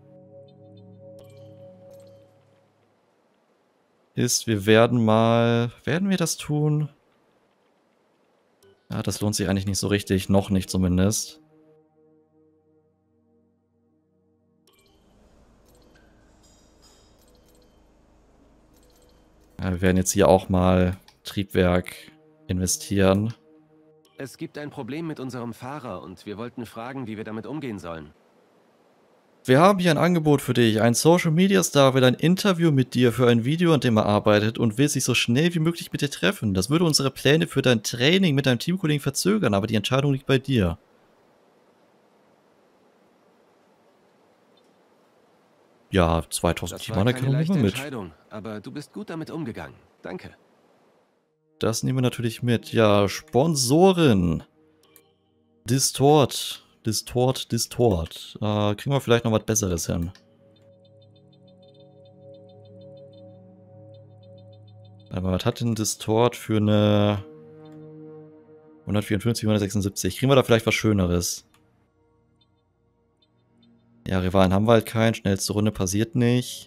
ist, wir werden mal... Werden wir das tun? Ja, das lohnt sich eigentlich nicht so richtig. Noch nicht zumindest. Ja, wir werden jetzt hier auch mal Triebwerk investieren. Es gibt ein Problem mit unserem Fahrer und wir wollten fragen, wie wir damit umgehen sollen. Wir haben hier ein Angebot für dich. Ein Social Media Star will ein Interview mit dir für ein Video, an dem er arbeitet und will sich so schnell wie möglich mit dir treffen. Das würde unsere Pläne für dein Training mit deinem Teamkollegen verzögern, aber die Entscheidung liegt bei dir. Ja, zweitausend Team-Anerkennung nehmen wir mit. Entscheidung, aber du bist gut damit umgegangen. Danke. Das nehmen wir natürlich mit. Ja, Sponsoren. Distort. Distort, Distort. Äh, kriegen wir vielleicht noch was Besseres hin. Aber was hat denn Distort für eine hundertvierundfünfzig, hundertsechsundsiebzig? Kriegen wir da vielleicht was Schöneres? Ja, Rivalen haben wir halt keinen. Schnellste Runde passiert nicht.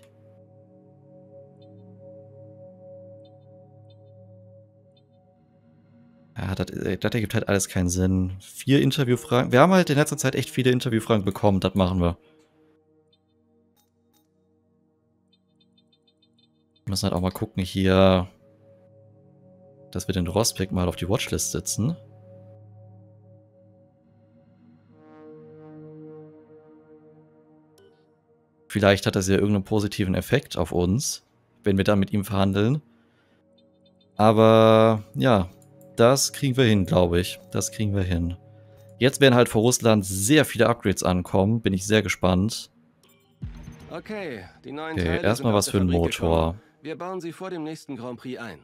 Ja, das, das ergibt halt alles keinen Sinn. Vier Interviewfragen. Wir haben halt in letzter Zeit echt viele Interviewfragen bekommen. Das machen wir. Wir müssen halt auch mal gucken hier, dass wir den Rosbeck mal auf die Watchlist setzen. Vielleicht hat das ja irgendeinen positiven Effekt auf uns, wenn wir dann mit ihm verhandeln. Aber ja, das kriegen wir hin, glaube ich. Das kriegen wir hin. Jetzt werden halt vor Russland sehr viele Upgrades ankommen. Bin ich sehr gespannt. Okay, die neuen Okay, Teile erstmal sind was aus für der einen Fabrik Motor. gekommen. Wir bauen sie vor dem nächsten Grand Prix ein.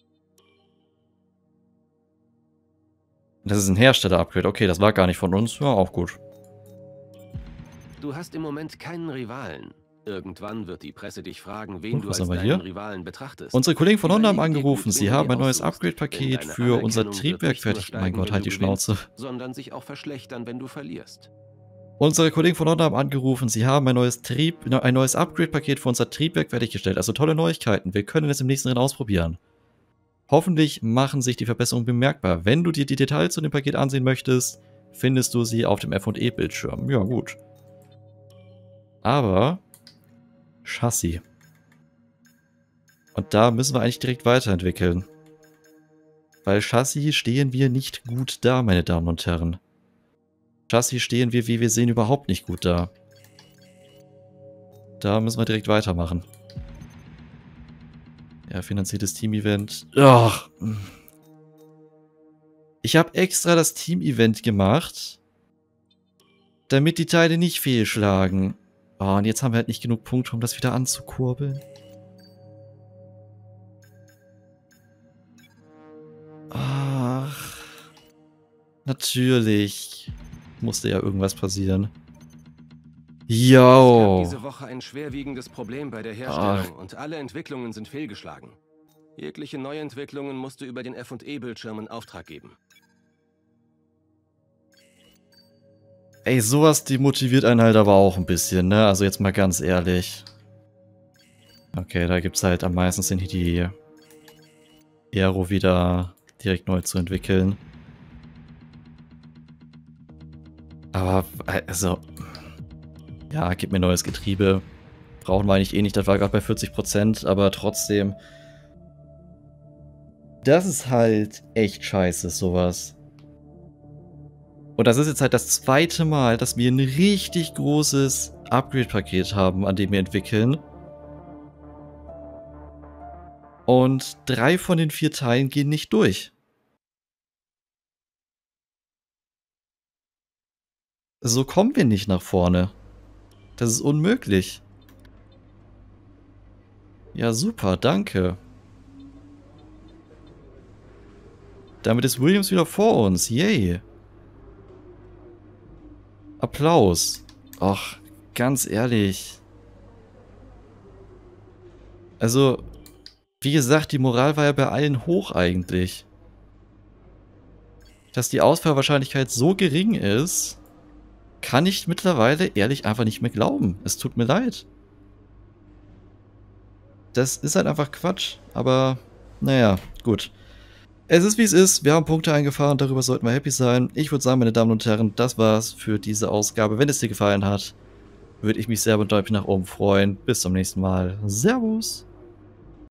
Das ist ein Hersteller-Upgrade. Okay, das war gar nicht von uns. Ja, auch gut. Du hast im Moment keinen Rivalen. Irgendwann wird die Presse dich fragen, wen Uh, du was als haben wir deinen hier? Rivalen betrachtest. Unsere Kollegen von Honda haben Überlege dir angerufen. gut, Sie wen haben du ein neues aussuchst, Upgrade-Paket denn für deine unser Anerkennung wird Triebwerk nicht nur fertig. Mein steigen, Gott, wenn halt du die gewinnst, Schnauze. sondern sich auch verschlechtern, wenn du verlierst. Unsere Kollegen von Honda haben angerufen. Sie haben ein neues Trieb, ein neues Upgrade-Paket für unser Triebwerk fertiggestellt. Also tolle Neuigkeiten. Wir können es im nächsten Rennen ausprobieren. Hoffentlich machen sich die Verbesserungen bemerkbar. Wenn du dir die Details zu dem Paket ansehen möchtest, findest du sie auf dem F und E-Bildschirm. Ja, gut. Aber Chassis. Und da müssen wir eigentlich direkt weiterentwickeln. Weil Chassis stehen wir nicht gut da, meine Damen und Herren. Chassis stehen wir, wie wir sehen, überhaupt nicht gut da. Da müssen wir direkt weitermachen. Ja, finanziertes Team-Event. Ach. Ich habe extra das Team-Event gemacht, damit die Teile nicht fehlschlagen. Oh, und jetzt haben wir halt nicht genug Punkte, um das wieder anzukurbeln. Ach. Natürlich. Musste ja irgendwas passieren. Es Yo. gab diese Woche ein schwerwiegendes Problem bei der Herstellung und alle Entwicklungen sind fehlgeschlagen. Jegliche Neuentwicklungen musst du über den F und E-Bildschirm in Auftrag geben. Ey, sowas demotiviert einen halt aber auch ein bisschen, ne? Also jetzt mal ganz ehrlich. Okay, da gibt's halt am meisten Sinn, hier die Aero wieder direkt neu zu entwickeln. Aber, also... Ja, gib mir neues Getriebe. Brauchen wir eigentlich eh nicht, das war gerade bei vierzig Prozent, aber trotzdem... Das ist halt echt scheiße, sowas. Und das ist jetzt halt das zweite Mal, dass wir ein richtig großes Upgrade-Paket haben, an dem wir entwickeln. Und drei von den vier Teilen gehen nicht durch. So kommen wir nicht nach vorne. Das ist unmöglich. Ja, super, danke. Damit ist Williams wieder vor uns. Yay. Applaus. Ach, ganz ehrlich. Also, wie gesagt, die Moral war ja bei allen hoch eigentlich. Dass die Ausfallwahrscheinlichkeit so gering ist, kann ich mittlerweile ehrlich einfach nicht mehr glauben. Es tut mir leid. Das ist halt einfach Quatsch. Aber, naja, gut. Es ist wie es ist. Wir haben Punkte eingefahren. Darüber sollten wir happy sein. Ich würde sagen, meine Damen und Herren, das war's für diese Ausgabe. Wenn es dir gefallen hat, würde ich mich sehr über ein Däumchen nach oben freuen. Bis zum nächsten Mal. Servus.